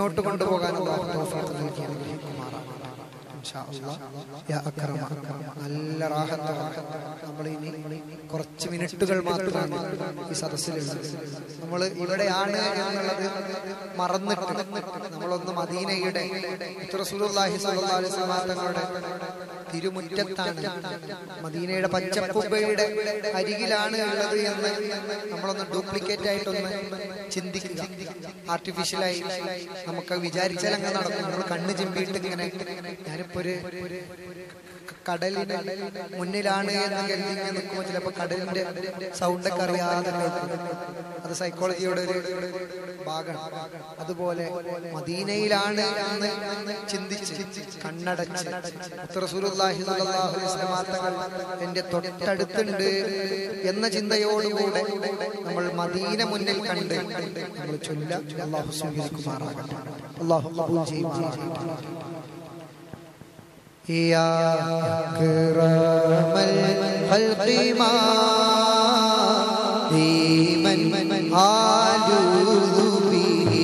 മുന്നോട്ട് കൊണ്ടുപോകാൻ അല്ലാഹു തൗഫീഖ് നൽകി അനുഗ്രഹിക്കുമാറാകട്ടെ. ഇൻഷാ അല്ലാഹ്. യാ അക്രമ നല്ല റാഹത്താണ്. നമ്മൾ ഇനി കുറച്ച് മിനിറ്റുകൾ മാത്രമാണ് ഈ സദസ്സിലുള്ളത്. നമ്മൾ ഇവിടെയാണ് എന്നുള്ളത് മറന്നിട്ട് നമ്മളൊന്ന് മദീനയുടെ റസൂലുള്ളാഹി സ്വല്ലല്ലാഹു അലൈഹി വസല്ലം തങ്ങളുടെ തിരുമുറ്റത്താണ്, മദീനയുടെ പച്ചക്കുബയുടെ അരികിലാണ് ഉള്ളത് എന്ന് നമ്മളൊന്ന് ഡ്യൂപ്ലിക്കേറ്റ് ആയിട്ടൊന്ന് ചിന്തിക്കുക. ആർട്ടിഫിഷ്യലായി നമുക്ക് വിചാരിച്ചാൽ അങ്ങ് നടക്കും. നമ്മൾ കണ്ണ് ചിമ്പിയിട്ട് ഇങ്ങനെ ഞാനിപ്പോ ഒരു കടലിന്റെ മുന്നിലാണ് എന്ന് കരുതി ഇങ്ങനെ നിൽക്കുമ്പോൾ ചിലപ്പോൾ കടലിന്റെ സൗണ്ടൊക്കെ അറിയാതെ കേൾക്കും. അത് സൈക്കോളജിയുടെ ഒരു ഭാഗമാണ്. അതുപോലെ മദീനയിലാണ് എന്ന് ചിന്തിച്ച് കണ്ണടച്ച് റസൂലുള്ളാഹി സ്വല്ലല്ലാഹു അലൈഹി വസല്ലം തങ്ങൾ എന്റെ തൊട്ടടുത്തുണ്ട് എന്ന ചിന്തയോടുകൂടെ നമ്മൾ മദീന മുന്നിൽ കണ്ട് നമ്മൾ ചൊല്ലുക. അല്ലാഹു സ്വീകരിക്കുമാറാകട്ടെ. അല്ലാഹു ഖബൂൽ ചെയ്യുമാറാകട്ടെ. يا أكرم الخلق ما من آلوذ به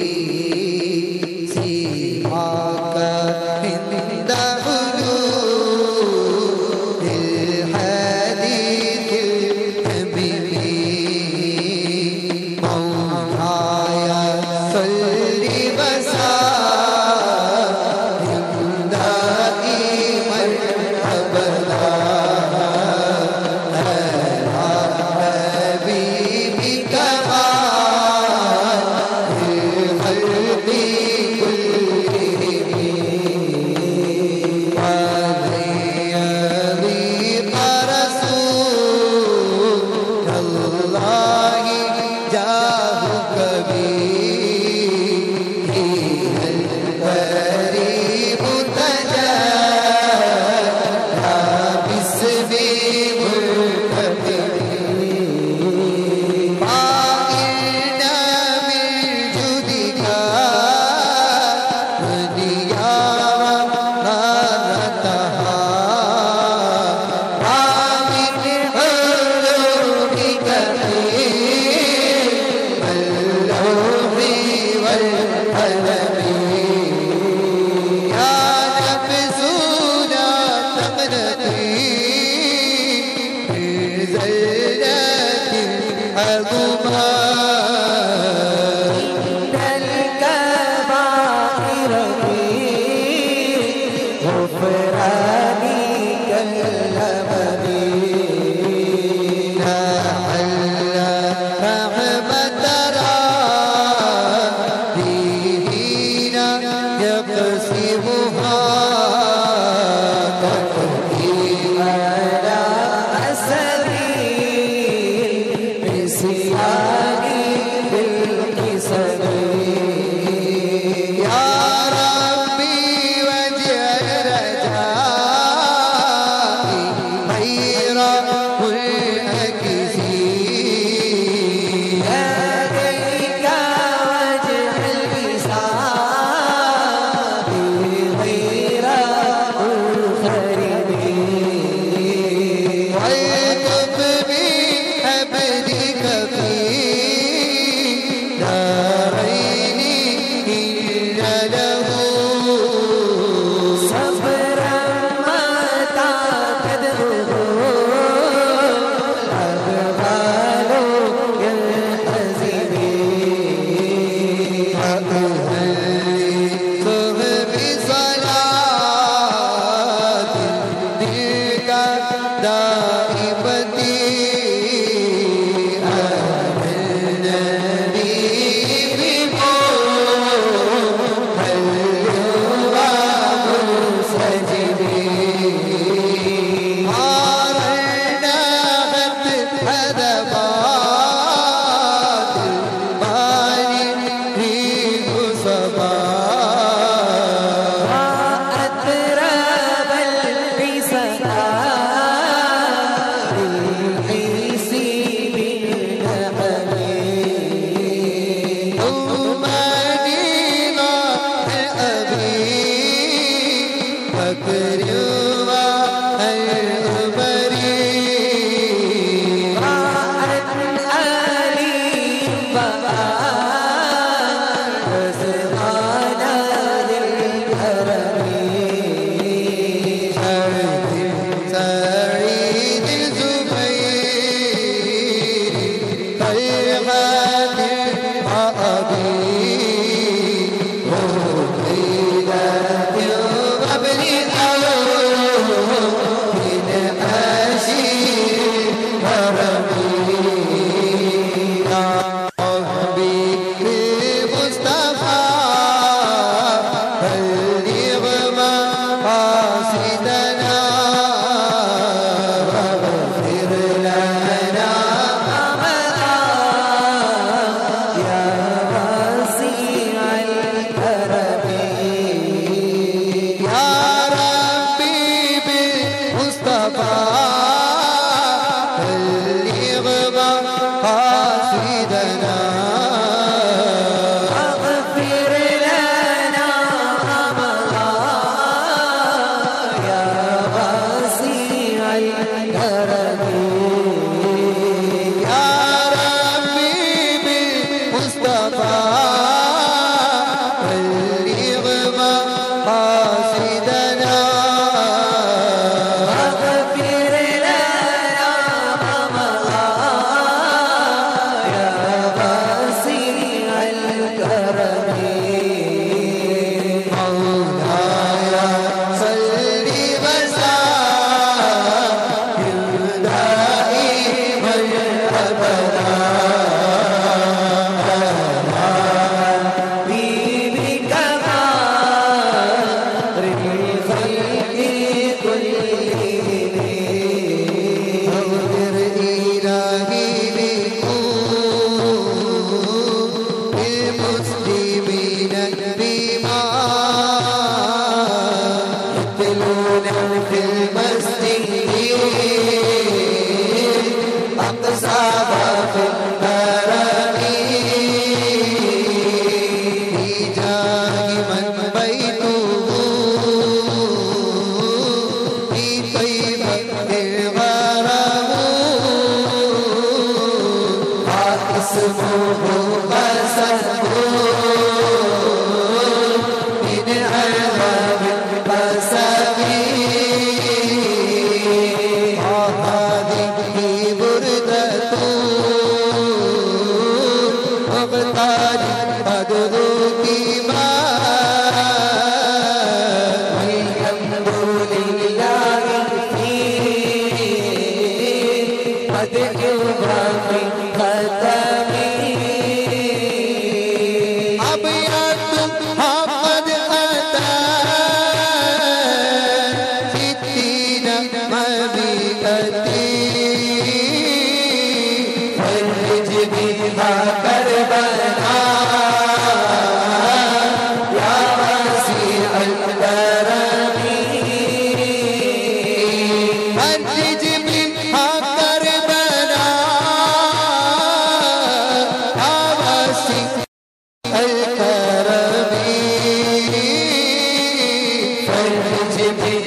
سواك عند حدود الحديث الأمين مولاي صل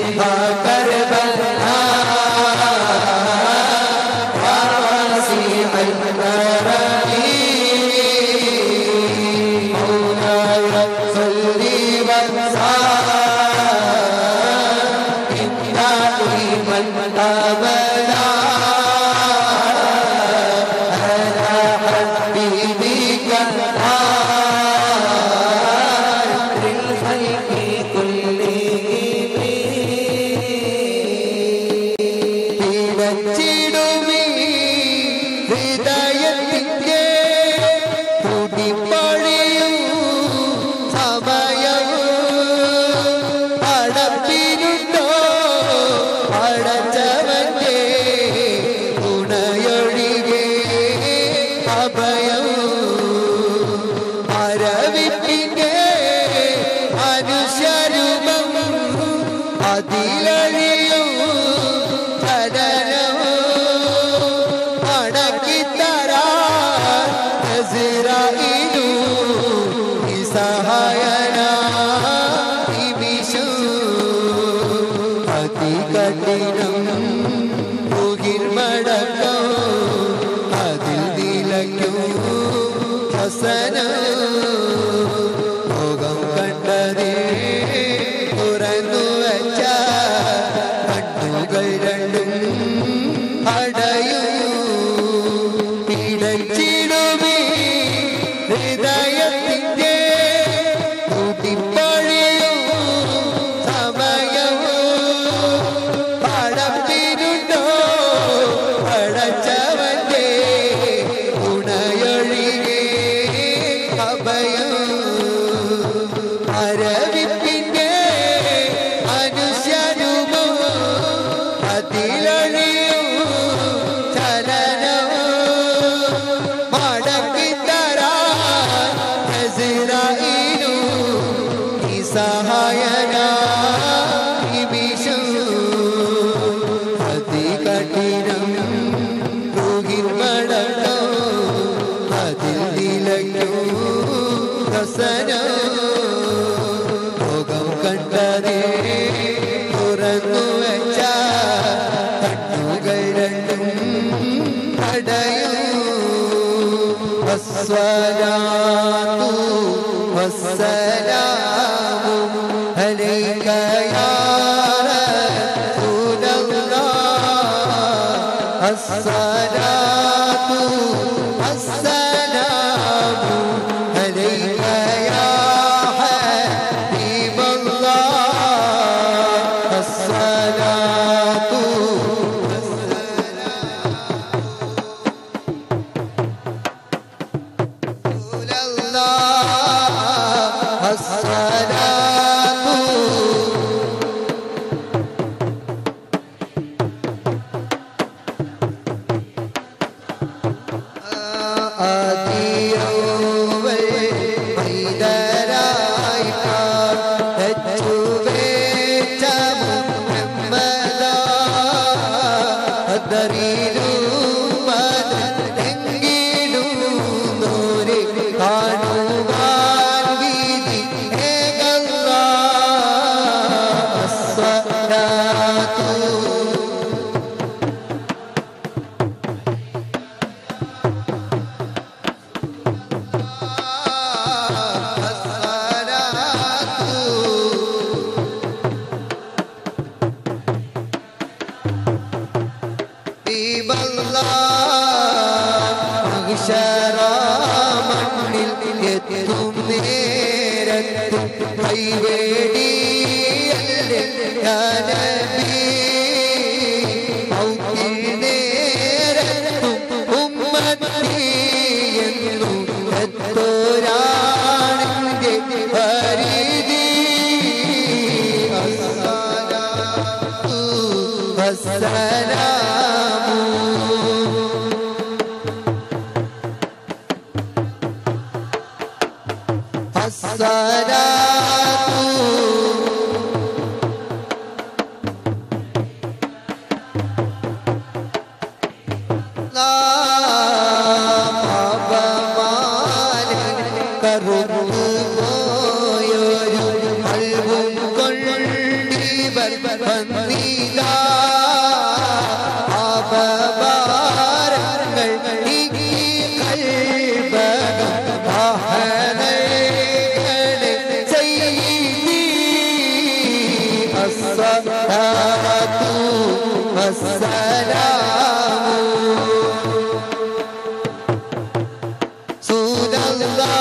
കറുപോയൊരു കൽവും കൊണ്ടിവർ വസ്സലാത്തു വസ്സലാമു റസൂലല്ലാഹ്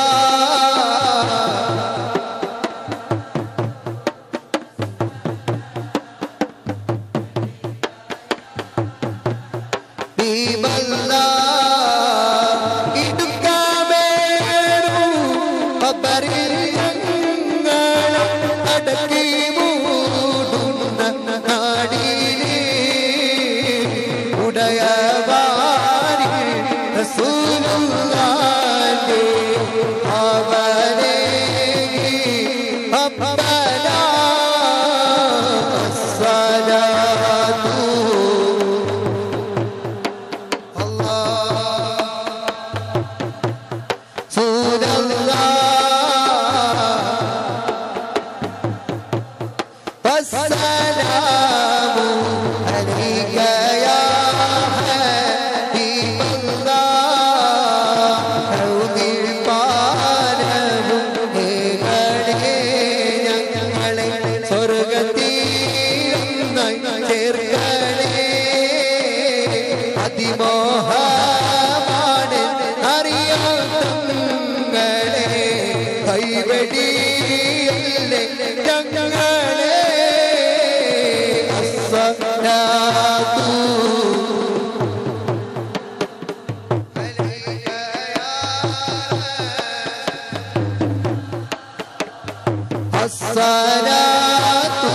الصلاة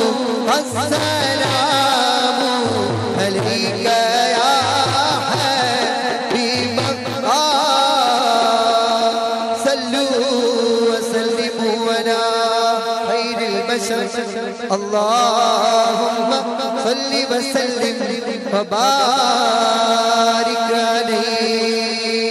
والسلام عليك يا حبيب الله صلوا وسلموا على خير البشر اللهم صل وسلم وبارك عليه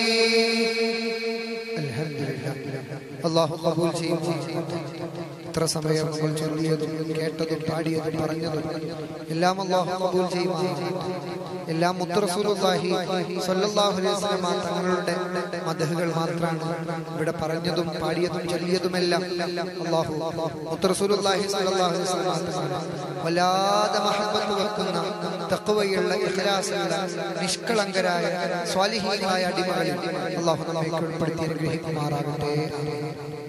الحمد لله الله قبول ഇത്ര സമയം നമ്മൾ ചൊല്ലിയതും കേട്ടതും പാടിയതും പറഞ്ഞതും എല്ലാം അല്ലാഹു ഖബൂൽ ചെയ്യുമാറാകട്ടെ. എല്ലാം മുത്ത് റസൂലുള്ളാഹി സ്വല്ലല്ലാഹു അലൈഹി വസല്ലം തങ്ങളുടെ മദ്ഹുകൾ മാത്രമാണ്. ഇവിടെ പറഞ്ഞതും പാടിയതും ചൊല്ലിയതുമെല്ലാം അല്ലാഹു മുത്ത് റസൂലുള്ളാഹി സ്വല്ലല്ലാഹു അലൈഹി വസല്ലം വല്ലാതെ മഹബ്ബത്ത് വെക്കുന്ന തഖ്വയുള്ള ഇഖ്ലാസുള്ള നിഷ്കളങ്കരായ സ്വാലിഹീങ്ങളായ അടിമകളിൽ അല്ലാഹു നമ്മെ ഉൾപ്പെടുത്തി അനുഗ്രഹിക്കുമാറാകട്ടെ.